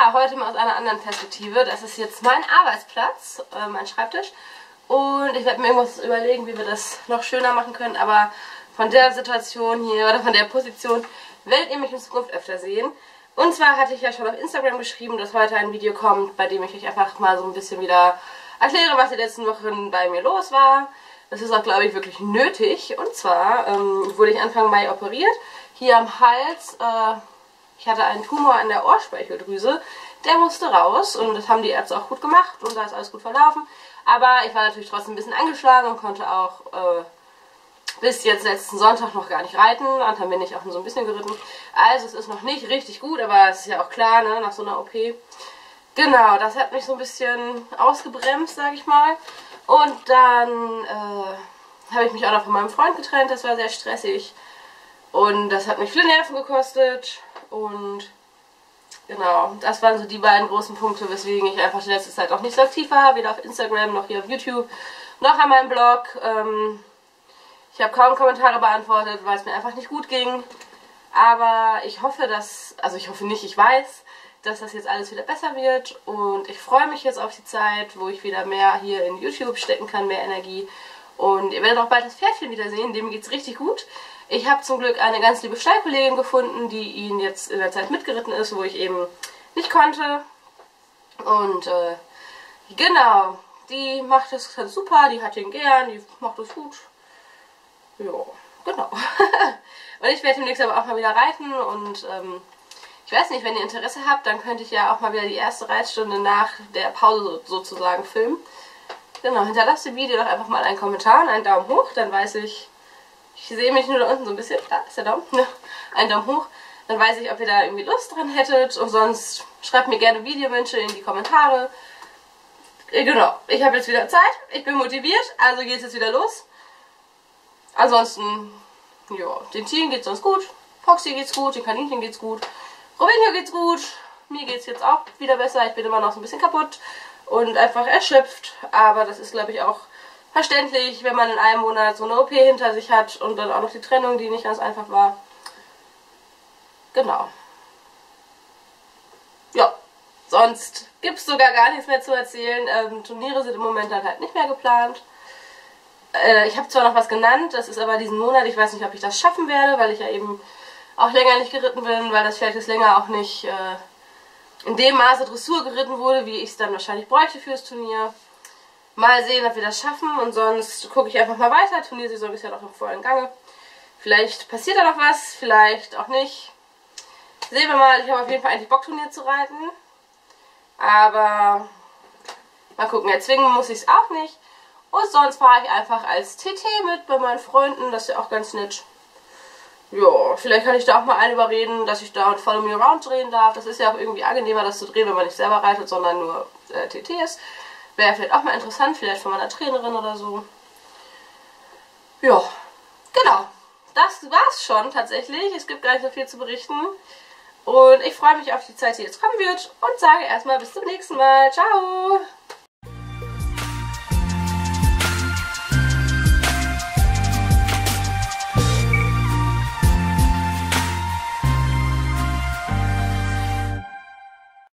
Ja, heute mal aus einer anderen Perspektive. Das ist jetzt mein Arbeitsplatz, mein Schreibtisch. Und ich werde mir irgendwas überlegen, wie wir das noch schöner machen können. Aber von der Situation hier oder von der Position werdet ihr mich in Zukunft öfter sehen. Und zwar hatte ich ja schon auf Instagram geschrieben, dass heute ein Video kommt, bei dem ich euch einfach mal so ein bisschen wieder erkläre, was die letzten Wochen bei mir los war. Das ist auch, glaube ich, wirklich nötig. Und zwar wurde ich Anfang Mai operiert. Hier am Hals, ich hatte einen Tumor an der Ohrspeicheldrüse. Der musste raus und das haben die Ärzte auch gut gemacht und da ist alles gut verlaufen. Aber ich war natürlich trotzdem ein bisschen angeschlagen und konnte auch bis jetzt letzten Sonntag noch gar nicht reiten. Dann bin ich auch nur so ein bisschen geritten. Also es ist noch nicht richtig gut, aber es ist ja auch klar, ne, nach so einer OP. Genau, das hat mich so ein bisschen ausgebremst, sage ich mal. Und dann habe ich mich auch noch von meinem Freund getrennt, das war sehr stressig. Und das hat mich viele Nerven gekostet. Und genau, das waren so die beiden großen Punkte, weswegen ich einfach die letzte Zeit auch nicht so aktiv war. Weder auf Instagram, noch hier auf YouTube, noch an meinem Blog. Ich habe kaum Kommentare beantwortet, weil es mir einfach nicht gut ging. Aber ich hoffe, ich weiß, dass das jetzt alles wieder besser wird. Und ich freue mich jetzt auf die Zeit, wo ich wieder mehr hier in YouTube stecken kann, mehr Energie. Und ihr werdet auch bald das Pferdchen wiedersehen, dem geht es richtig gut. Ich habe zum Glück eine ganz liebe Stallkollegin gefunden, die ihn jetzt in der Zeit mitgeritten ist, wo ich eben nicht konnte. Und genau, die macht das ganz super, die hat ihn gern, die macht das gut. Ja, genau. Und ich werde demnächst aber auch mal wieder reiten und ich weiß nicht, wenn ihr Interesse habt, dann könnte ich ja auch mal wieder die erste Reitstunde nach der Pause sozusagen filmen. Genau, hinterlasst dem Video doch einfach mal einen Kommentar und einen Daumen hoch, dann weiß ich, ich sehe mich nur da unten so ein bisschen, da ist der Daumen, einen Daumen hoch, dann weiß ich, ob ihr da irgendwie Lust dran hättet und sonst schreibt mir gerne Videowünsche in die Kommentare. Genau, ich habe jetzt wieder Zeit, ich bin motiviert, also geht es jetzt wieder los. Ansonsten, ja, den Tieren geht's sonst gut, Foxy geht's gut, den Kaninchen geht's gut, Robinho geht's gut, mir geht's jetzt auch wieder besser, ich bin immer noch so ein bisschen kaputt und einfach erschöpft, aber das ist, glaube ich, auch verständlich, wenn man in einem Monat so eine OP hinter sich hat und dann auch noch die Trennung, die nicht ganz einfach war. Genau. Ja, sonst gibt es sogar gar nichts mehr zu erzählen. Turniere sind im Moment dann halt nicht mehr geplant. Ich habe zwar noch was genannt, das ist aber diesen Monat, ich weiß nicht, ob ich das schaffen werde, weil ich ja eben auch länger nicht geritten bin, weil das Pferd jetzt länger auch nicht in dem Maße Dressur geritten wurde, wie ich es dann wahrscheinlich bräuchte fürs Turnier. Mal sehen, ob wir das schaffen und sonst gucke ich einfach mal weiter. Turniersaison ist ja noch im vollen Gange. Vielleicht passiert da noch was, vielleicht auch nicht. Sehen wir mal, ich habe auf jeden Fall eigentlich Bock, Turnier zu reiten. Aber mal gucken, erzwingen muss ich es auch nicht. Und sonst fahre ich einfach als TT mit bei meinen Freunden, das ist ja auch ganz nett. Ja, vielleicht kann ich da auch mal einen überreden, dass ich da ein Follow Me Around drehen darf. Das ist ja auch irgendwie angenehmer, das zu drehen, wenn man nicht selber reitet, sondern nur TT ist. Wäre vielleicht auch mal interessant, vielleicht von meiner Trainerin oder so. Ja, genau. Das war's schon tatsächlich. Es gibt gar nicht so viel zu berichten. Und ich freue mich auf die Zeit, die jetzt kommen wird. Und sage erstmal bis zum nächsten Mal. Ciao!